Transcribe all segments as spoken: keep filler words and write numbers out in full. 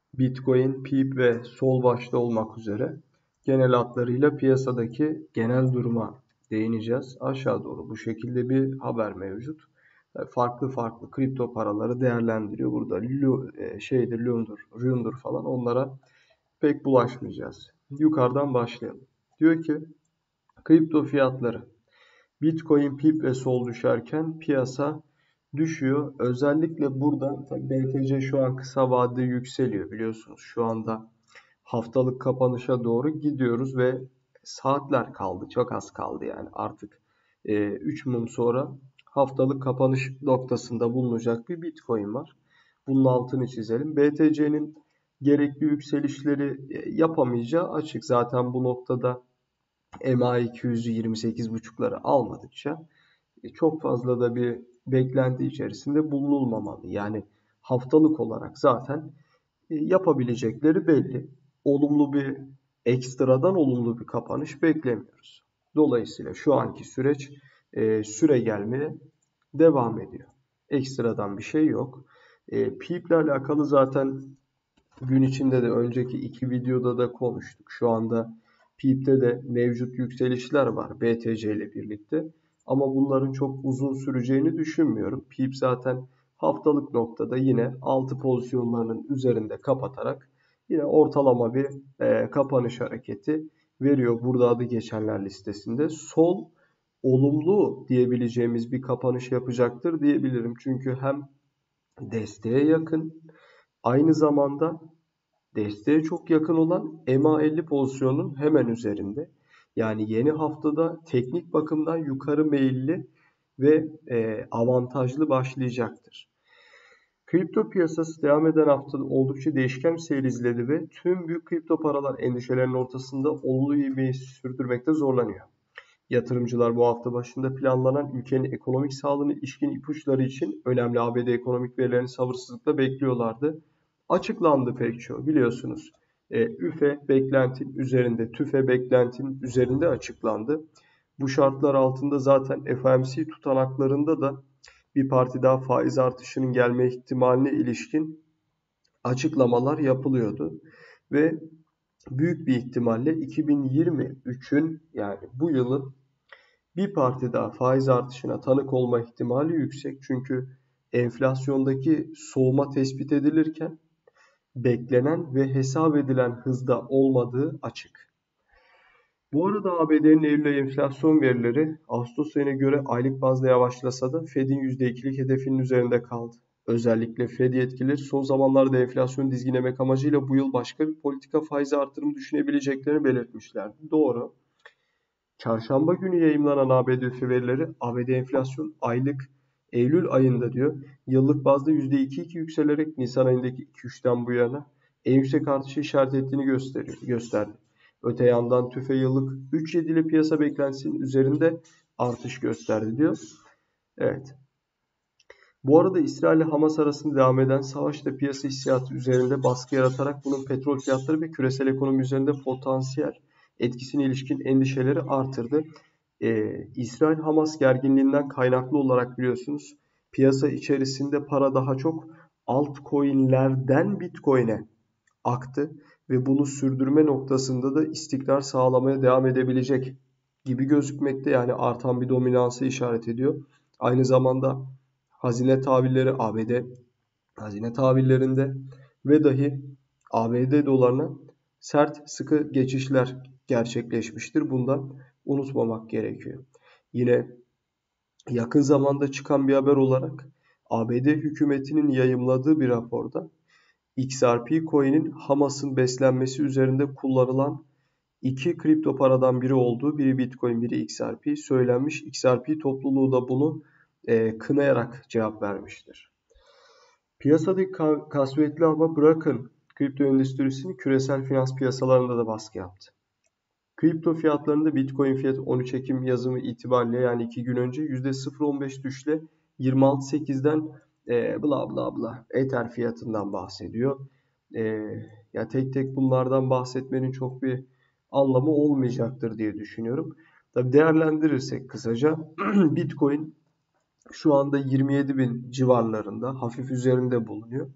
Bitcoin, Peep ve Sol başta olmak üzere genel hatlarıyla piyasadaki genel duruma değineceğiz. Aşağı doğru bu şekilde bir haber mevcut. Farklı farklı kripto paraları değerlendiriyor. Burada Lu, e, şeydir, Lundur, Rundur falan onlara pek bulaşmayacağız. Yukarıdan başlayalım. Diyor ki kripto fiyatları Bitcoin, Pip ve Sol düşerken piyasa düşüyor. Özellikle burada tabii B T C şu an kısa vadede yükseliyor biliyorsunuz. Şu anda haftalık kapanışa doğru gidiyoruz ve saatler kaldı. Çok az kaldı yani artık üç mum sonra haftalık kapanış noktasında bulunacak bir Bitcoin var. Bunun altını çizelim. B T C'nin gerekli yükselişleri e, yapamayacağı açık. Zaten bu noktada M A iki yüzü yirmi sekiz buçukları almadıkça e, çok fazla da bir beklenti içerisinde bulunulmamalı. Yani haftalık olarak zaten e, yapabilecekleri belli. Olumlu bir ekstradan olumlu bir kapanış beklemiyoruz. Dolayısıyla şu anki süreç e, süre gelmeye devam ediyor. Ekstradan bir şey yok. E, Peep ile alakalı zaten gün içinde de önceki iki videoda da konuştuk. Şu anda Peep'te de mevcut yükselişler var B T C ile birlikte. Ama bunların çok uzun süreceğini düşünmüyorum. Peep zaten haftalık noktada yine altı pozisyonlarının üzerinde kapatarak yine ortalama bir e, kapanış hareketi veriyor. Burada adı geçenler listesinde. Sol olumlu diyebileceğimiz bir kapanış yapacaktır diyebilirim. Çünkü hem desteğe yakın, aynı zamanda desteğe çok yakın olan E M A elli pozisyonun hemen üzerinde. Yani yeni haftada teknik bakımdan yukarı meyilli ve e, avantajlı başlayacaktır. Kripto piyasası devam eden haftada oldukça değişken bir seyir izledi ve tüm büyük kripto paralar endişelerinin ortasında olumlu ivmeyi sürdürmekte zorlanıyor. Yatırımcılar bu hafta başında planlanan ülkenin ekonomik sağlığına ilişkin ipuçları için önemli A B D ekonomik verilerini sabırsızlıkla bekliyorlardı. Açıklandı pek çoğu biliyorsunuz. E, üfe beklentinin üzerinde, tüfe beklentinin üzerinde açıklandı. Bu şartlar altında zaten F O M C tutanaklarında da bir parti daha faiz artışının gelme ihtimaline ilişkin açıklamalar yapılıyordu. Ve büyük bir ihtimalle iki bin yirmi üçün yani bu yılın bir parti daha faiz artışına tanık olma ihtimali yüksek. Çünkü enflasyondaki soğuma tespit edilirken beklenen ve hesap edilen hızda olmadığı açık. Bu arada A B D'nin Eylül ayı enflasyon verileri Ağustos ayına göre aylık bazda yavaşlasa da Fed'in yüzde ikilik hedefinin üzerinde kaldı. Özellikle Fed yetkilileri son zamanlarda enflasyonu dizginlemek amacıyla bu yıl başka bir politika faizi artırımı düşünebileceklerini belirtmişlerdi. Doğru. Çarşamba günü yayımlanan A B D üfe verileri A B D enflasyon aylık Eylül ayında diyor yıllık bazda yüzde iki virgül iki yükselerek Nisan ayındaki iki virgül üçten bu yana en yüksek artışı işaret ettiğini gösteriyor, gösterdi. Öte yandan TÜFE yıllık üç virgül yedi ile piyasa beklentisinin üzerinde artış gösterdi diyor. Evet. Bu arada İsrail ile Hamas arasında devam eden savaş da piyasa hissiyatı üzerinde baskı yaratarak bunun petrol fiyatları ve küresel ekonomi üzerinde potansiyel etkisine ilişkin endişeleri artırdı. Ee, İsrail-Hamas gerginliğinden kaynaklı olarak biliyorsunuz piyasa içerisinde para daha çok altcoin'lerden Bitcoin'e aktı ve bunu sürdürme noktasında da istikrar sağlamaya devam edebilecek gibi gözükmekte. Yani artan bir dominansı işaret ediyor. Aynı zamanda hazine tahvilleri A B D hazine tahvillerinde ve dahi A B D dolarına sert sıkı geçişler gerçekleşmiştir. Bundan unutmamak gerekiyor. Yine yakın zamanda çıkan bir haber olarak A B D hükümetinin yayımladığı bir raporda X R P coin'in Hamas'ın beslenmesi üzerinde kullanılan iki kripto paradan biri olduğu, biri Bitcoin, biri X R P söylenmiş. X R P topluluğu da bunu e, kınayarak cevap vermiştir. Piyasadaki kasvetli hava bırakın kripto endüstrisini küresel finans piyasalarında da baskı yaptı. Kripto fiyatlarında Bitcoin fiyatı on üç Ekim yazımı itibariyle yani iki gün önce yüzde sıfır virgül on beş düşle yirmi altı virgül sekizden e, bla bla bla Ether fiyatından bahsediyor. E, ya tek tek bunlardan bahsetmenin çok bir anlamı olmayacaktır diye düşünüyorum. Tabii değerlendirirsek kısaca Bitcoin şu anda yirmi yedi bin civarlarında hafif üzerinde bulunuyor.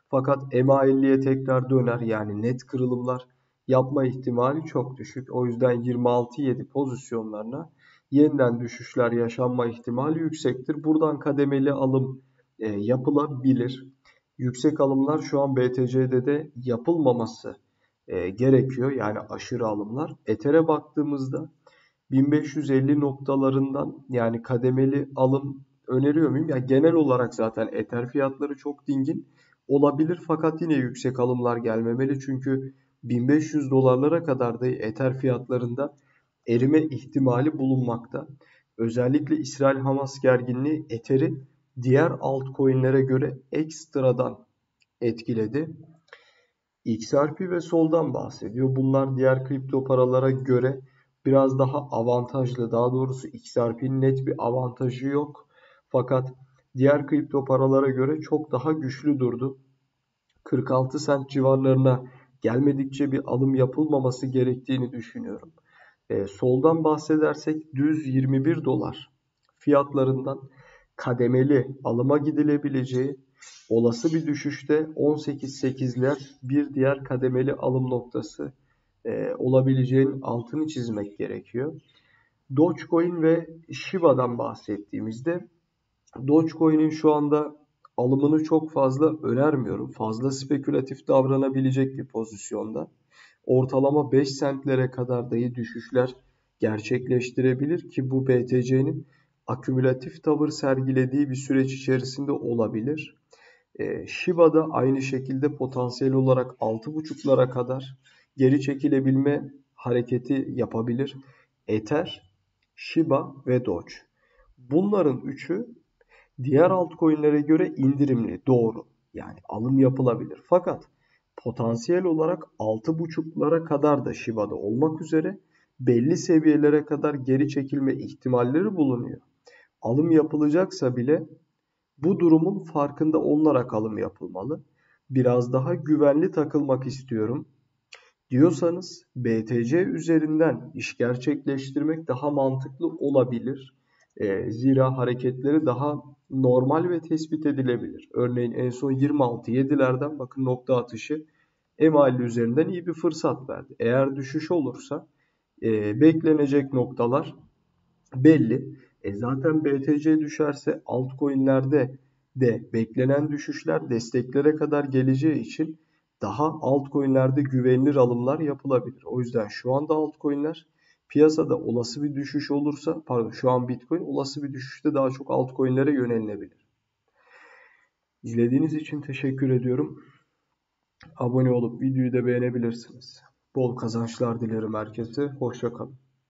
Fakat E M A elliye tekrar döner, yani net kırılımlar yapma ihtimali çok düşük. O yüzden yirmi altı yedi pozisyonlarına yeniden düşüşler yaşanma ihtimali yüksektir. Buradan kademeli alım e, yapılabilir. Yüksek alımlar şu an B T C'de de yapılmaması e, gerekiyor. Yani aşırı alımlar. Ether'e baktığımızda bin beş yüz elli noktalarından yani kademeli alım öneriyor muyum? Ya genel olarak zaten Ether fiyatları çok dingin olabilir, fakat yine yüksek alımlar gelmemeli. Çünkü bin beş yüz dolarlara kadar da Ether fiyatlarında erime ihtimali bulunmakta. Özellikle İsrail-Hamas gerginliği Ether'i diğer altcoin'lere göre ekstradan etkiledi. X R P ve Sol'dan bahsediyor. Bunlar diğer kripto paralara göre biraz daha avantajlı. Daha doğrusu X R P'nin net bir avantajı yok. Fakat diğer kripto paralara göre çok daha güçlü durdu. kırk altı sent civarlarına gelmedikçe bir alım yapılmaması gerektiğini düşünüyorum. E, soldan bahsedersek düz yirmi bir dolar fiyatlarından kademeli alıma gidilebileceği, olası bir düşüşte on sekiz sekizler bir diğer kademeli alım noktası e, olabileceğinin altını çizmek gerekiyor. Dogecoin ve Shiba'dan bahsettiğimizde Dogecoin'in şu anda alımını çok fazla önermiyorum. Fazla spekülatif davranabilecek bir pozisyonda. Ortalama beş sentlere kadar dahi düşüşler gerçekleştirebilir ki bu B T C'nin akümülatif tavır sergilediği bir süreç içerisinde olabilir. E, Shiba da aynı şekilde potansiyel olarak altı buçuklara kadar geri çekilebilme hareketi yapabilir. Ether, Shiba ve Doge. Bunların üçü diğer altcoin'lere göre indirimli, doğru. Yani alım yapılabilir. Fakat potansiyel olarak altı buçuklara kadar da Shiba'da olmak üzere belli seviyelere kadar geri çekilme ihtimalleri bulunuyor. Alım yapılacaksa bile bu durumun farkında olunarak alım yapılmalı. Biraz daha güvenli takılmak istiyorum diyorsanız B T C üzerinden iş gerçekleştirmek daha mantıklı olabilir. E, zira hareketleri daha normal ve tespit edilebilir. Örneğin en son yirmi altı yedilerden bakın nokta atışı E M A elli üzerinden iyi bir fırsat verdi. Eğer düşüş olursa e, beklenecek noktalar belli. E zaten B T C düşerse altcoin'lerde de beklenen düşüşler desteklere kadar geleceği için daha altcoin'lerde güvenilir alımlar yapılabilir. O yüzden şu anda altcoin'ler piyasada olası bir düşüş olursa, pardon şu an Bitcoin olası bir düşüşte daha çok altcoin'lere yönelilebilir. İzlediğiniz için teşekkür ediyorum. Abone olup videoyu da beğenebilirsiniz. Bol kazançlar dilerim herkese. Hoşça kalın.